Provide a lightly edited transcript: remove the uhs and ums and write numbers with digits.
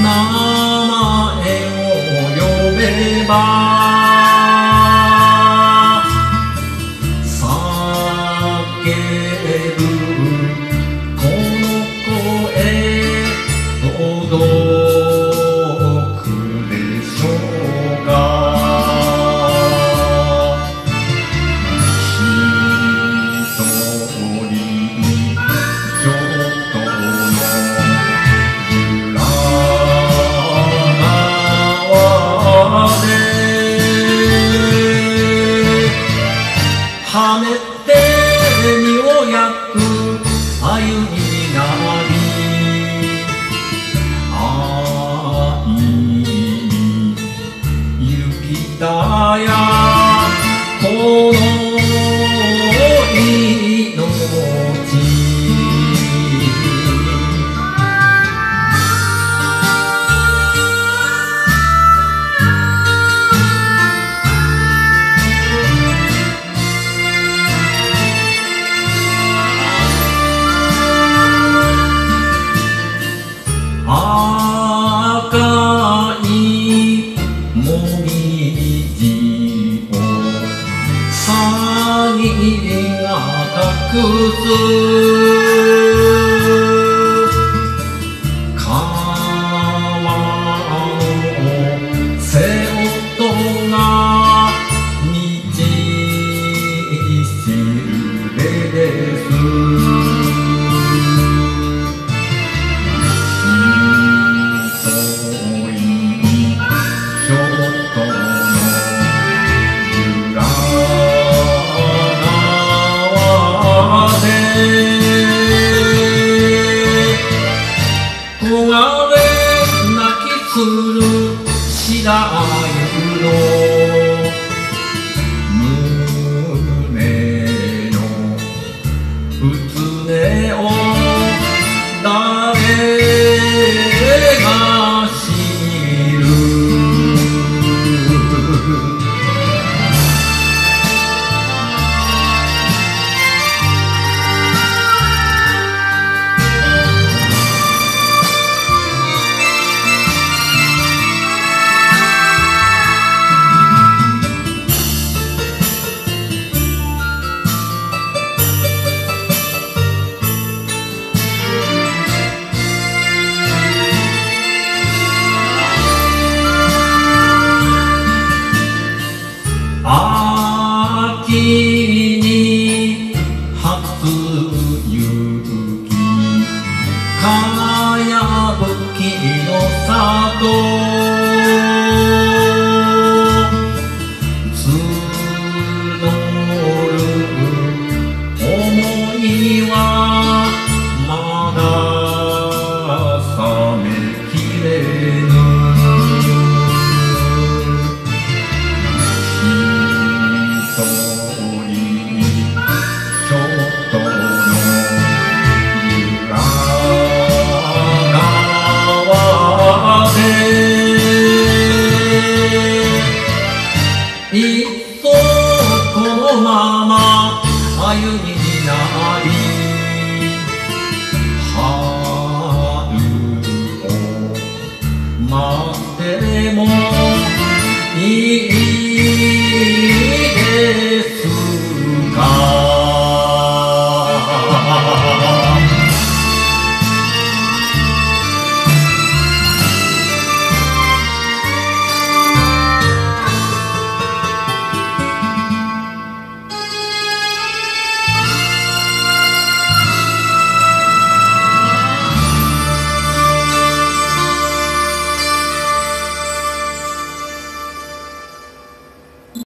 を呼べば叫ぶこの声届くでしょうが一人ちょっとはめて身を焼く歩みなり愛に行きたやこの命赤いもみじを詐欺が隠す川の瀬戸が道しるべです焦がれ泣きする白湯の胸のうつねを誰が知る秋に初雪かやぶきの里募る想いはまだ冷めきれぬいっそこのまま歩みになり春を待つ